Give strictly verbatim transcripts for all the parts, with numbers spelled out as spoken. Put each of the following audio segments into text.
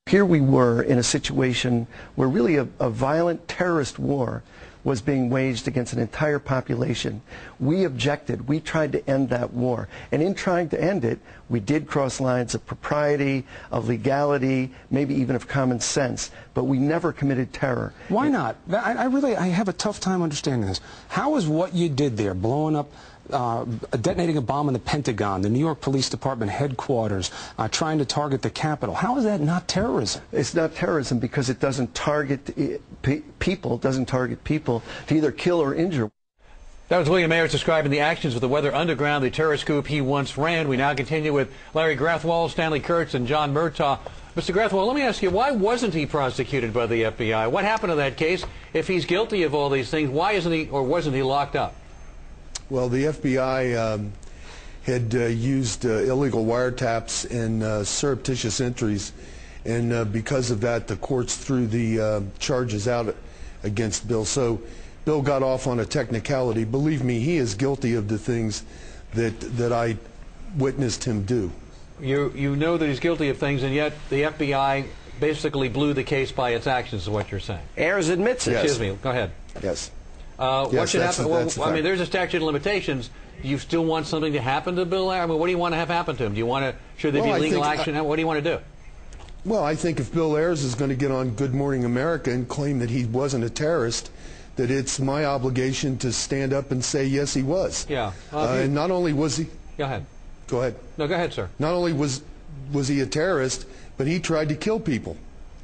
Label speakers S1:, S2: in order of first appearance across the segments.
S1: Here we were in a situation where really a, a violent terrorist war was being waged against an entire population. We objected. We tried to end that war. And in trying to end it, we did cross lines of propriety, of legality, maybe even of common sense, but we never committed terror.
S2: Why not? I, I really I have a tough time understanding this. How is what you did there, blowing up, uh, detonating a bomb in the Pentagon, the New York Police Department headquarters, uh, trying to target the Capitol, how is that not terrorism?
S1: It's not terrorism because it doesn't target people, doesn't target people to either kill or injure.
S3: That was William Ayers describing the actions of the Weather Underground, the terrorist group he once ran. We now continue with Larry Grathwohl, Stanley Kurtz, and John Murtaugh. Mister Grathwohl, let me ask you, why wasn't he prosecuted by the F B I? What happened to that case? If he's guilty of all these things, why isn't he or wasn't he locked up?
S4: Well, the F B I um, had uh, used uh, illegal wiretaps and uh, surreptitious entries, and uh, because of that, the courts threw the uh, charges out against Bill. So Bill got off on a technicality. Believe me, he is guilty of the things that that I witnessed him do.
S3: You you know that he's guilty of things, and yet the F B I basically blew the case by its actions, is what you're saying.
S5: Ayers admits it.
S4: Yes.
S3: Excuse me. Go ahead.
S4: Yes.
S3: Uh,
S4: yes,
S3: what should happen?
S4: A,
S3: well, I mean, there's a statute of limitations. Do you still want something to happen to Bill Ayers? I mean, what do you want to have happen to him? Do you want to? Should there
S4: well,
S3: be legal
S4: think,
S3: action?
S4: I,
S3: what do you want to do?
S4: Well, I think if Bill Ayers is going to get on Good Morning America and claim that he wasn't a terrorist, that it's my obligation to stand up and say yes, he was.
S3: Yeah. Uh,
S4: uh, and not only was he.
S3: Go ahead.
S4: Go ahead.
S3: No, go ahead, sir.
S4: Not only was was he a terrorist, but he tried to kill people.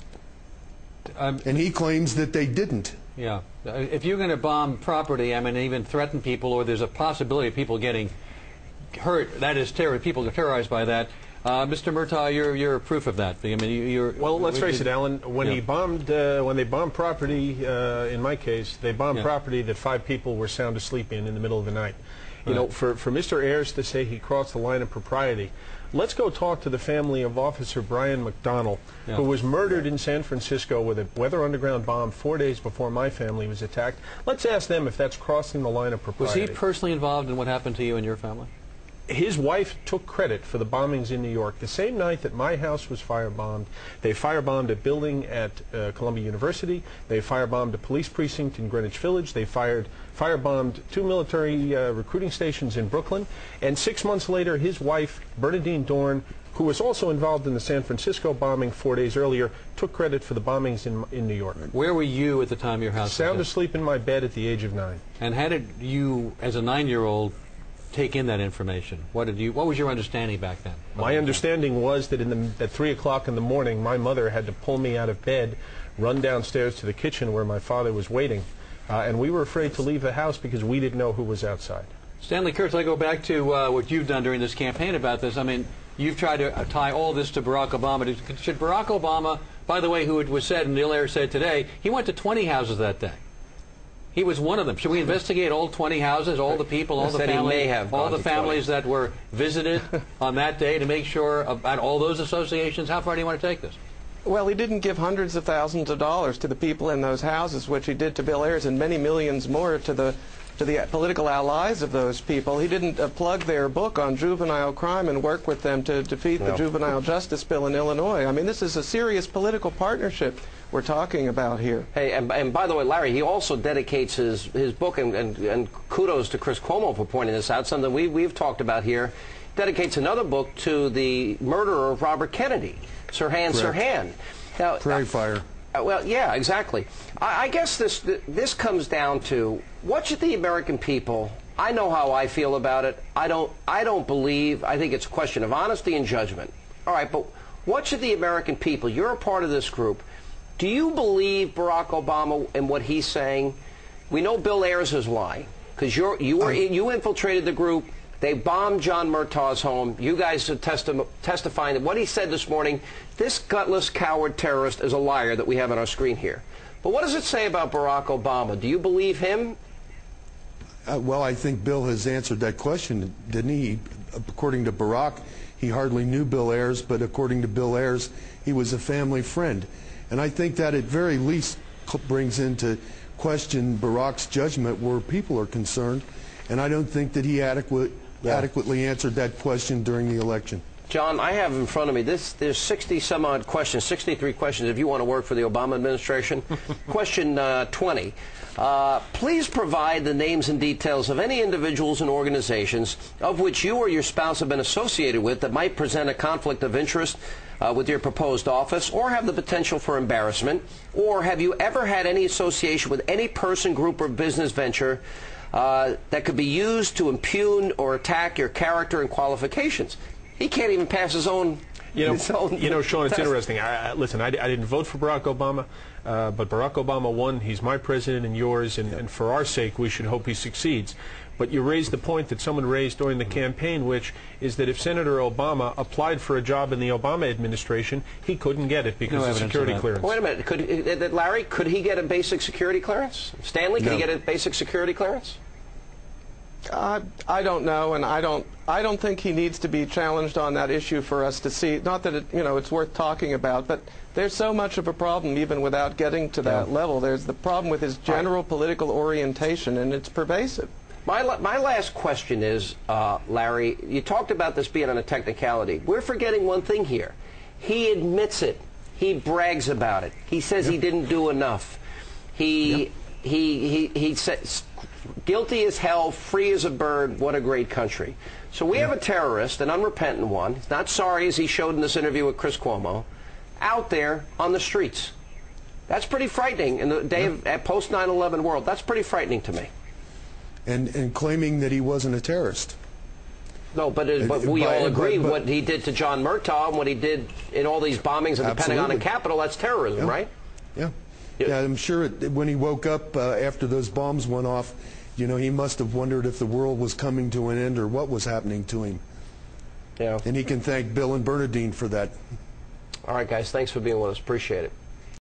S4: Um, and he claims that they didn't.
S3: Yeah. If you're going to bomb property, I mean, even threaten people, or there's a possibility of people getting hurt, that is terror. People are terrorized by that. Uh, Mister Murtaugh, you're you're proof of that. I mean, you're.
S6: Well, let's face it, Alan. When
S3: yeah.
S6: he bombed, uh, when they bombed property, uh, in my case, they bombed
S3: yeah.
S6: property that five people were sound asleep in in the middle of the night. You
S3: right.
S6: know, for for Mister Ayers to say he crossed the line of propriety, let's go talk to the family of Officer Brian McDonnell, yeah. who was murdered in San Francisco with a Weather Underground bomb four days before my family was attacked. Let's ask them if that's crossing the line of propriety.
S3: Was he personally involved in what happened to you and your family?
S6: His wife took credit for the bombings in New York. The same night that my house was firebombed, they firebombed a building at uh, Columbia University. They firebombed a police precinct in Greenwich Village. They fired firebombed two military uh, recruiting stations in Brooklyn. And six months later, his wife, Bernadine Dorn, who was also involved in the San Francisco bombing four days earlier, took credit for the bombings in, in New York.
S3: Where were you at the time your house was
S6: Sound
S3: hit?
S6: asleep in my bed at the age of nine.
S3: And how did you, as a nine-year-old, take in that information? What did you? What was your understanding back then?
S6: My understanding was that in the, at three o'clock in the morning, my mother had to pull me out of bed, run downstairs to the kitchen where my father was waiting, uh, and we were afraid to leave the house because we didn't know who was outside.
S3: Stanley Kurtz, I go back to uh, what you've done during this campaign about this. I mean, you've tried to uh, tie all this to Barack Obama. Should Barack Obama, by the way, who it was said, and Neil Ayers said today, he went to twenty houses that day. He was one of them. Should we investigate all twenty houses, all the people, all the families, all the families that were visited on that day to make sure about all those associations? How far do you want to take this?
S5: Well, he didn't give hundreds of thousands of dollars to the people in those houses, which he did to Bill Ayers, and many millions more to the to the political allies of those people. He didn't uh, plug their book on juvenile crime and work with them to defeat no. the juvenile justice bill in Illinois. I mean, this is a serious political partnership we're talking about here.
S7: Hey, and, and by the way, Larry, he also dedicates his, his book, and, and, and kudos to Chris Cuomo for pointing this out, something we, we've talked about here, dedicates another book to the murderer of Robert Kennedy, Sirhan Sirhan. Now,
S4: Prairie Fire.
S7: Uh, well, yeah, exactly. I, I guess this this comes down to, what should the American people, I know how I feel about it. I don't, I don't believe, I think it's a question of honesty and judgment. All right, but what should the American people, you're a part of this group, do you believe Barack Obama and what he's saying? We know Bill Ayers is lying, because you're you were you infiltrated the group. They bombed John Murtaugh's home. You guys are testi testifying that what he said this morning, this gutless coward terrorist is a liar that we have on our screen here. But what does it say about Barack Obama? Do you believe him?
S4: Uh, well, I think Bill has answered that question, didn't he? According to Barack, he hardly knew Bill Ayers, but according to Bill Ayers, he was a family friend. And I think that at very least brings into question Barack's judgment where people are concerned. And I don't think that he adequate, yeah. adequately answered that question during the election.
S7: John, I have in front of me this. There's sixty some odd questions, sixty-three questions. If you want to work for the Obama administration, question uh, twenty. Uh, please provide the names and details of any individuals and organizations of which you or your spouse have been associated with that might present a conflict of interest uh, with your proposed office or have the potential for embarrassment. Or have you ever had any association with any person, group, or business venture uh, that could be used to impugn or attack your character and qualifications? He can't even pass his own.
S6: You know,
S7: his own
S6: you know, Sean, it's
S7: test.
S6: interesting. I, I, listen, I, I didn't vote for Barack Obama, uh, but Barack Obama won. He's my president and yours, and, and for our sake, we should hope he succeeds. But you raised the point that someone raised during the campaign, which is that if Senator Obama applied for a job in the Obama administration, he couldn't get it because
S3: No
S6: of security
S3: of
S6: clearance.
S7: Wait a minute. Could uh, Larry? Could he get a basic security clearance? Stanley, could
S4: No.
S7: he get a basic security clearance?
S5: I, I don't know, and I don't I don't think he needs to be challenged on that issue for us to see. Not that it, you know, it's worth talking about, but there's so much of a problem even without getting to that
S6: Yeah.
S5: level. There's the problem with his general political orientation, and it's pervasive.
S7: My, la- my last question is, uh, Larry, you talked about this being on a technicality. We're forgetting one thing here. He admits it. He brags about it. He says he didn't do enough. He, he, he, he says, guilty as hell, free as a bird, what a great country. So we have a terrorist, an unrepentant one, he's not sorry as he showed in this interview with Chris Cuomo, out there on the streets. That's pretty frightening in the day of, at post nine eleven world. That's pretty frightening to me.
S4: And, and claiming that he wasn't a terrorist.
S7: No, but, it, but we
S4: But-
S7: all agree
S4: but- but-
S7: what he did to John Murtaugh and what he did in all these bombings of the Pentagon
S4: Absolutely.
S7: and Capitol, that's terrorism,
S4: Yeah.
S7: right?
S4: Yeah.
S7: Yeah.
S4: Yeah, I'm sure it, when he woke up uh, after those bombs went off, you know, he must have wondered if the world was coming to an end or what was happening to him.
S7: Yeah.
S4: And he can thank Bill and Bernadine for that.
S7: All right, guys, thanks for being with us. Appreciate it.